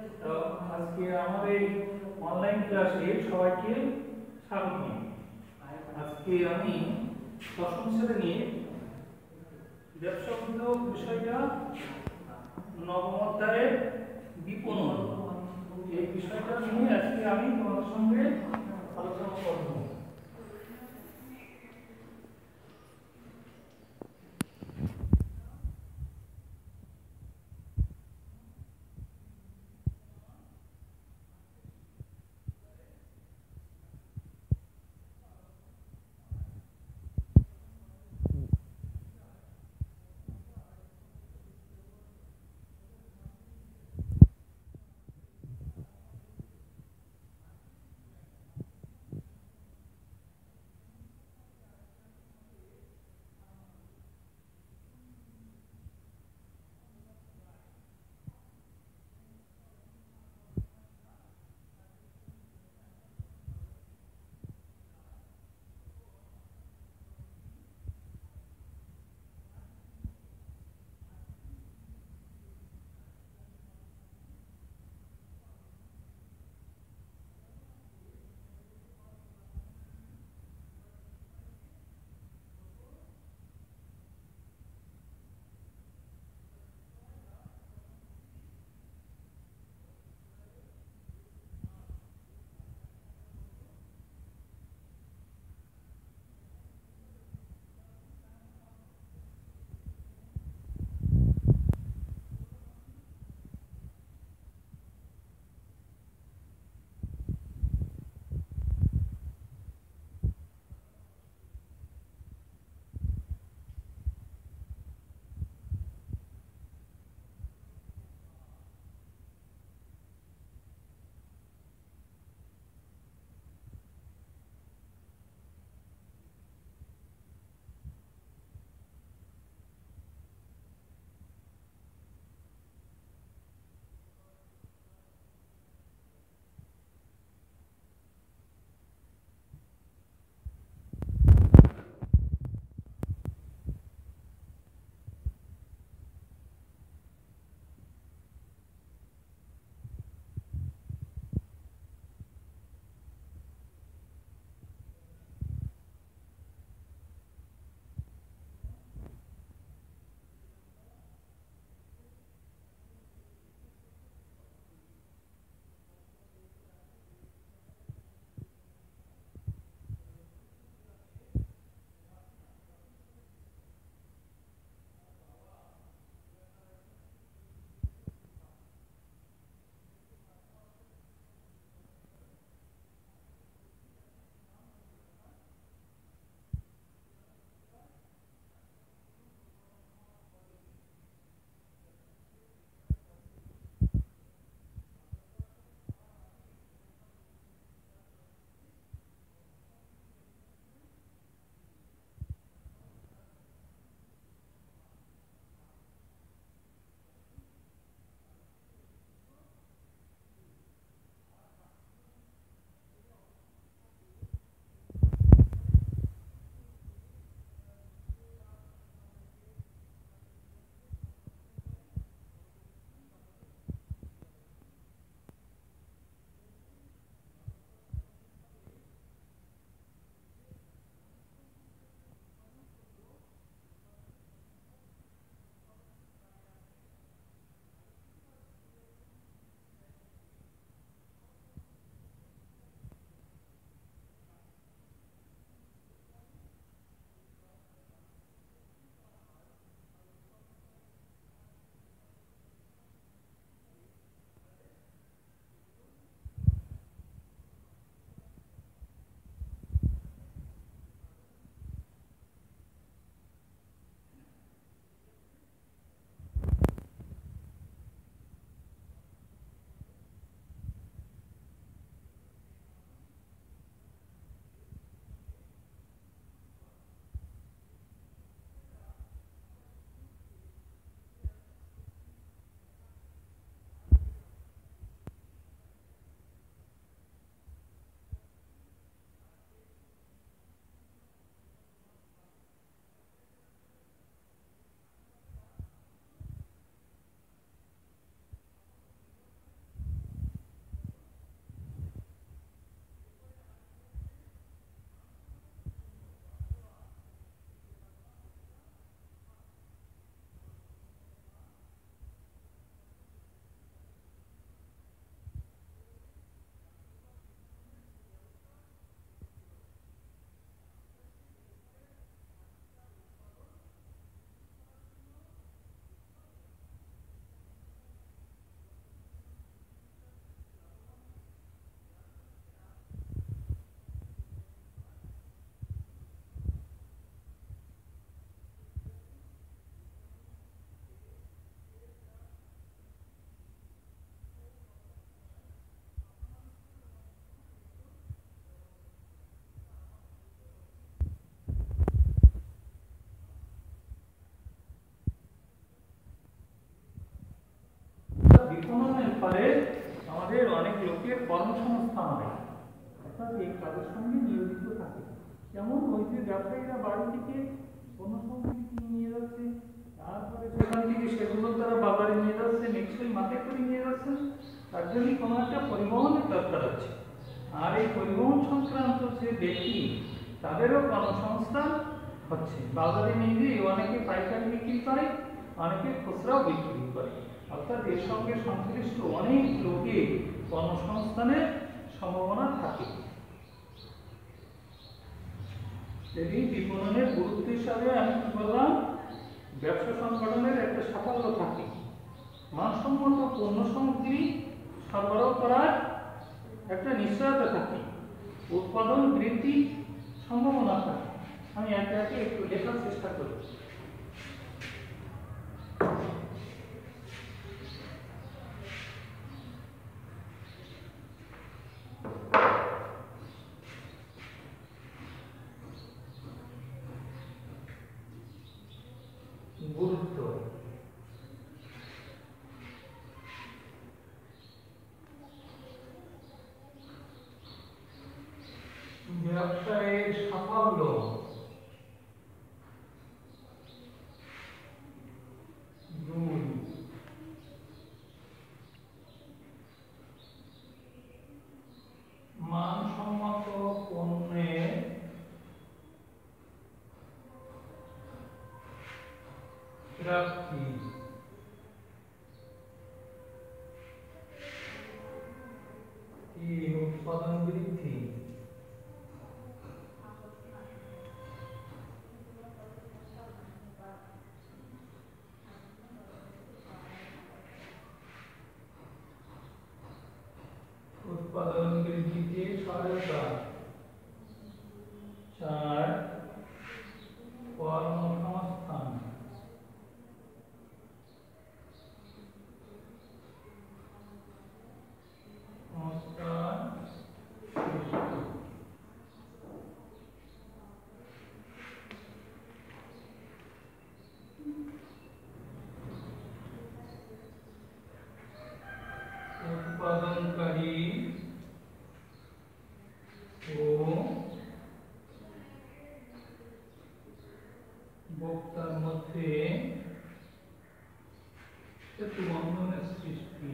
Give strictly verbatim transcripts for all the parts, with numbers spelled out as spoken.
তো আজকে আমার এই অনলাইন ক্লাসে সবাইকে স্বাগত। আজকে আমি দশম শ্রেণীর ব্যবসা উদ্যোগ বিষয়টা নবম অধ্যায়ের বিপণন এই বিষয়টা নিয়ে আজকে আমি তোমাদের সঙ্গে আলোচনা করব। ফলে আমাদের অনেক লোকের কর্মসংস্থান হয়, অর্থাৎ এই কাজের সঙ্গে নিয়োজিত থাকে। যেমন ওই যে ব্যবসায়ীরা বাড়ি থেকে পণ্য সামগ্রী কিনে নিয়ে যাচ্ছে, তারপরে সেখান থেকে সেগুলো তারা বাজারে নিয়ে যাচ্ছে, নিশ্চয়ই মাঠে করে নিয়ে যাচ্ছে, তার জন্য কোনো একটা পরিবহনের দরকার আছে। আর এই পরিবহন সংক্রান্ত যে ব্যক্তি, তাদেরও কর্মসংস্থান হচ্ছে। বাজারে নিয়ে গিয়ে অনেকে পাইকারি বিক্রি করে, অনেকে খুচরাও বিক্রি করে, অর্থাৎ এর সঙ্গে সংশ্লিষ্ট অনেক লোকের কর্মসংস্থানের সম্ভাবনা থাকে। এই বিপণনের গুরুত্ব হিসাবে আমি কি বললাম, ব্যবসা সংগঠনের একটা সাফল্য থাকে, মানসম্মত পণ্য সামগ্রী সরবরাহ করার একটা নিশ্চয়তা থাকে, উৎপাদন বৃদ্ধি সম্ভাবনা থাকে। আমি একে একে একটু লেখার চেষ্টা করি। গুরুত্ব, ব্যবসায়ের সাফল্য, দুই, মানসম্মত পণ্যের প্রাপ্তি, তিন, উৎপাদন বৃদ্ধি, উৎপাদন বৃদ্ধিতে সহায়তা, চার, কর্মসংস্থান, সংস্থান সৃষ্টি। উৎপাদনকারী ও ভোক্তার মধ্যে সেতু বন্ধনের সৃষ্টি।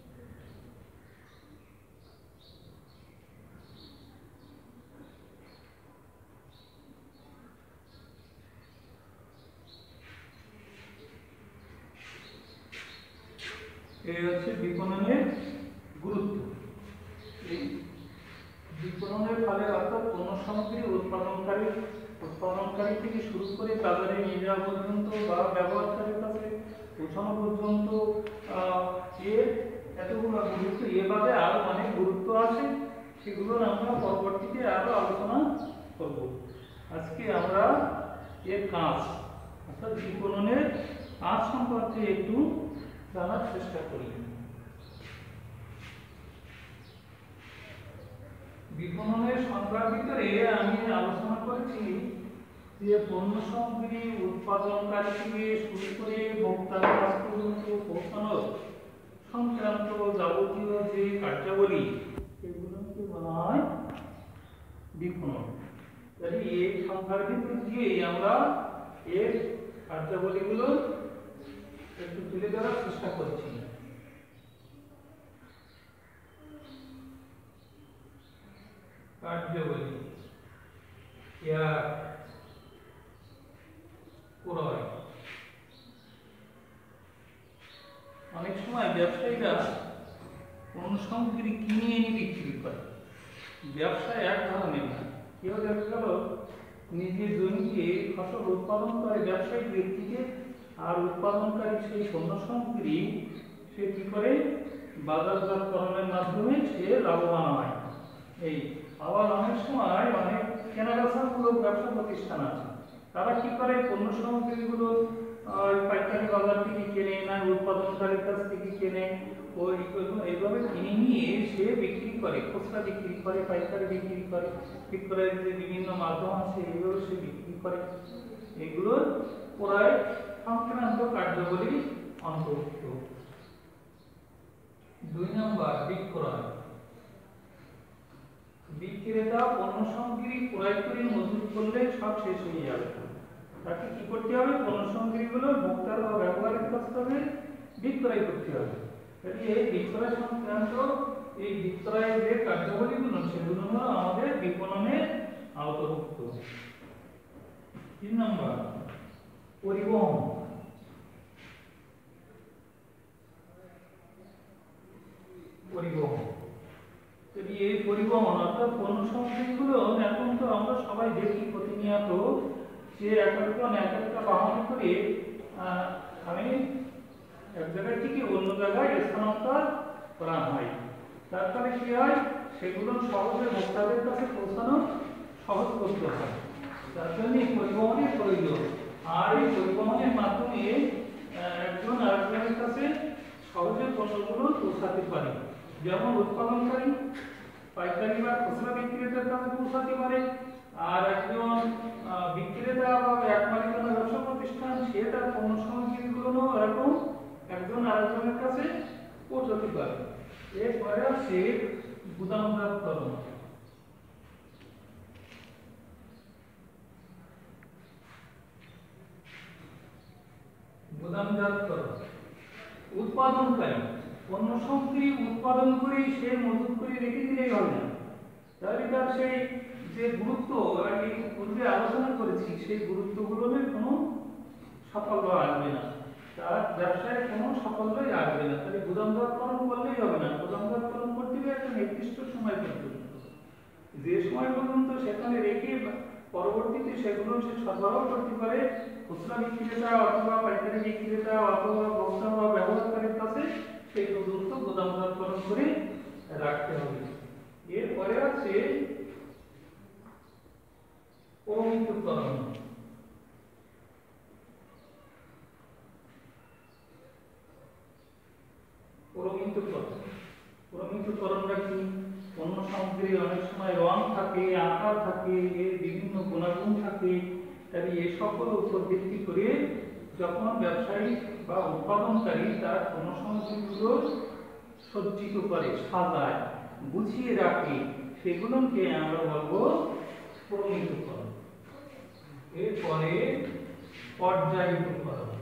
এই হচ্ছে বিপণনের গুরুত্ব। এই বিপণনের ফলে অর্থাৎ পণ্য সামগ্রী উৎপাদনকারী উৎপাদনকারী থেকে শুরু করে বাজারে নিয়ে যাওয়া পর্যন্ত বা ব্যবহারকারীর কাছে পৌঁছানো পর্যন্ত এর এতগুলো গুরুত্ব, এ বাদে আরো অনেক গুরুত্ব আছে, সেগুলো আমরা পরবর্তীতে আরো আলোচনা করব। আজকে আমরা এর কাজ অর্থাৎ বিপণনের কাজ সম্পর্কে একটু জানার চেষ্টা করি। বিপণনের সংখ্যার ভিতরে আমি আলোচনা করেছি যে পণ্য সামগ্রী উৎপাদনকারী থেকে শুরু করে ভোক্তার কাছ পর্যন্ত পৌঁছানোর সংক্রান্ত যাবতীয় যে কার্যাবলী, সেগুলোকে বলা হয় বিপণন। তাহলে এই সংখ্যার ভিতর দিয়ে আমরা এর কার্যাবলীগুলো একটু তুলে ধরার চেষ্টা করছি। কার্যাবলী, ক্রয়। অনেক সময় ব্যবসায়ীরা পণ্য সামগ্রী কিনে এনে বিক্রি করে। ব্যবসা এক ধরনের না, কেউ দেখা গেল নিজের জমিতে ফসল উৎপাদন করে ব্যবসায়িক ব্যক্তিকে, আর উৎপাদনকারী সেই পণ্য সামগ্রী সে কি করে বাজারজাতকরণের মাধ্যমে সে লাভবান হয়। এই আবার অনেক সময় অনেক কেনাবেচামূলক ব্যবসা প্রতিষ্ঠান আছে, তারা কি করে পণ্য সামগ্রীগুলো পাইকারি বাজার থেকে কেনে না, উৎপাদনকারীর কাছ থেকে কেনে, ওই এইভাবে কিনে নিয়ে সে বিক্রি করে, খুচরা বিক্রি করে, পাইকারি বিক্রি করে, বিক্রয়ের যে বিভিন্ন মাধ্যম আছে এগুলো সে বিক্রি করে। এগুলো ক্রয় সংক্রান্ত কার্যাবলী অন্তর্ভুক্ত। দুই নাম্বার বিক্রয়। বিক্রেতা পণ্য সামগ্রী ক্রয় করে মজুত করলে সব শেষ হয়ে যাবে। তাকে কি করতে হবে? পণ্য সামগ্রীগুলো ভোক্তার বা ব্যবহারের কাছ থেকে বিক্রয় করতে হবে। এই বিক্রয় সংক্রান্ত এই বিক্রয়ের যে কার্যাবলীগুলো সেগুলো হলো আমাদের বিপণনের আওতাভুক্ত। তিন নম্বর পরিবহন। পরিবহন যদি এই পরিবহন অর্থাৎ পণ্য সামগ্রীগুলো এখন তো আমরা সবাই দেখি প্রতিনিয়ত যে এক একজন এক একটা বাহন করে আমি এক জায়গা থেকে অন্য জায়গায় স্থানান্তর করা হয়। তার ফলে কি হয়? সেগুলো সহজে ভোক্তাদের কাছে পৌঁছানো সহজ করতে হয়। তার জন্য পরিবহনের প্রয়োজন। আর এই পরিবহনের মাধ্যমে একজন আরেকজনের কাছে সহজে পণ্যগুলো পৌঁছাতে পারে। যেমন উৎপাদনকারী পাইকারি বা খুচরা বিক্রেতার কাছে পৌঁছাতে পারে, আর একজন বিক্রেতা বা এক মালিকানা ব্যবসা প্রতিষ্ঠান সে তার পণ্য সামগ্রীগুলো এরকম একজন আরেকজনের কাছে পৌঁছাতে পারে। এরপরে আছে গুদামজাতকরণ। গুদামজাতকরণ উৎপাদনকারী পণ্য সামগ্রী উৎপাদন করে সে মজুত করে রেখে দিলেই হবে না। তাহলে তার সেই যে গুরুত্ব আমি পূর্বে আলোচনা করেছি সেই গুরুত্বগুলোর কোনো সাফল্য আসবে না, তার ব্যবসায় কোনো সাফল্যই আসবে না। তাহলে গুদামজাতকরণ করলেই হবে না। গুদামজাতকরণ করতে গেলে একটা নির্দিষ্ট সময় পর্যন্ত, যে সময় পর্যন্ত সেখানে রেখে পরবর্তীতে সেগুলো সে সরবরাহ করতে পারে খুচরা বিক্রেতা অথবা পাইকারি বিক্রেতা অথবা ভোক্তা বা ব্যবহারকারীর কাছে, সেই পর্যন্ত গুদামজাতকরণ করে রাখতে হবে। এরপরে আছে প্রমিতকরণ। প্রমিতকরণ প্রমিতকরণটা কি? পণ্য সামগ্রী অনেক সময় রং থাকে, আকার থাকে, এর বিভিন্ন গুণাগুণ থাকে। তাই এই সকল উপর ভিত্তি করে যখন ব্যবসায়ী বা উৎপাদনকারী তার পণ্য সামগ্রীগুলো সজ্জিত করে, সাজায়, গুছিয়ে রাখে, সেগুলোকে আমরা বলবো প্রমিতকরণ। এরপরে পর্যায়িতকরণ।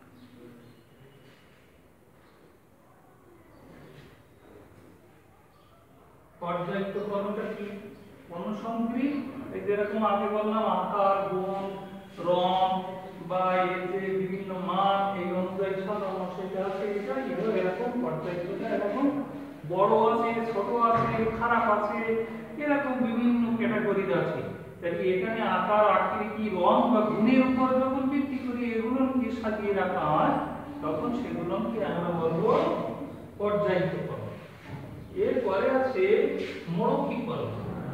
পর্যায়িতকরণটা কি? পণ্য সামগ্রী এই যেরকম আগে বললাম আকার, গুণ, রং বা এর যে বিভিন্ন মান এই অনুযায়ী সাজানো সেটা আছে। এটা এরকম পর্যায়িতটা এরকম বড় আছে, ছোট আছে, খারাপ আছে, এরকম বিভিন্ন ক্যাটাগরির আছে। তাই এখানে আকার, আকৃতি, রং বা গুণের উপর যখন ভিত্তি করে এগুলোকে সাজিয়ে রাখা হয় তখন সেগুলোকে আমরা বলবো পর্যায়িতকরণ। এরপরে আছে মৌখিকরণ।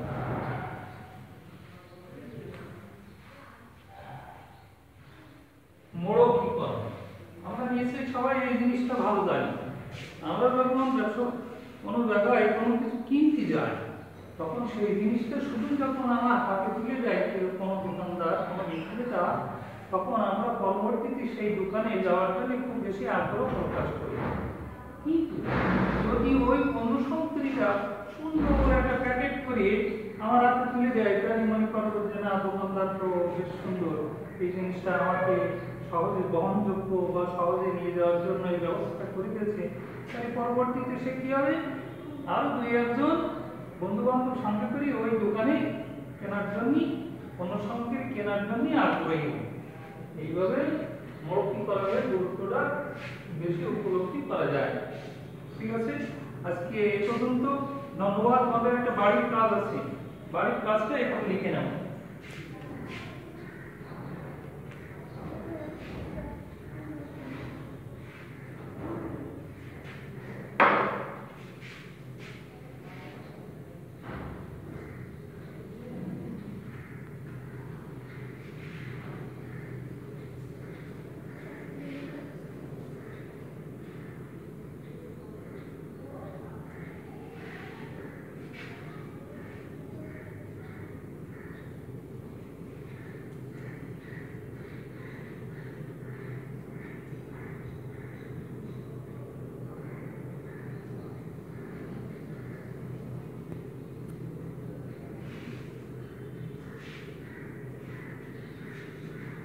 মৌখিকরণ আমরা নিশ্চয়ই সবাই এই জিনিসটা ভালো জানি। আমরা যখন ব্যবসা কোনো জায়গায় কোনো কিছু কিনতে যাই তখন সেই জিনিসটা শুধু যখন আমার হাতে তুলে দেয় কোনো দোকানদার, কোনো বিক্রেতা, তখন আমরা পরবর্তীতে সেই দোকানে যাওয়ার জন্য খুব বেশি আগ্রহ প্রকাশ করি। কিন্তু যদি ওই পণ্য সামগ্রীটা সুন্দর করে একটা প্যাকেট করে আমার হাতে তুলে দেয়, তাহলে মনে করবো যে না, দোকানদার তো বেশ সুন্দর, এই জিনিসটা আমাকে সহজে বহনযোগ্য বা সহজে নিয়ে যাওয়ার জন্য এই ব্যবস্থা করে দিয়েছে। তাই পরবর্তীতে সে কি হবে, আর দুই একজন বন্ধু বান্ধব সঙ্গে করে ওই দোকানে কেনার জন্য, পণ্য সামগ্রী কেনার জন্য আগ্রহী হবে। এইভাবে মৌখিকরণের গুরুত্বটা বেশি উপলব্ধি করা যায়। ঠিক আছে, আজকে এই পর্যন্ত। ধন্যবাদ। আমাদের একটা বাড়ির কাজ আছে, বাড়ির কাজটা এখন লিখে নাও।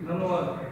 ধন্যবাদ।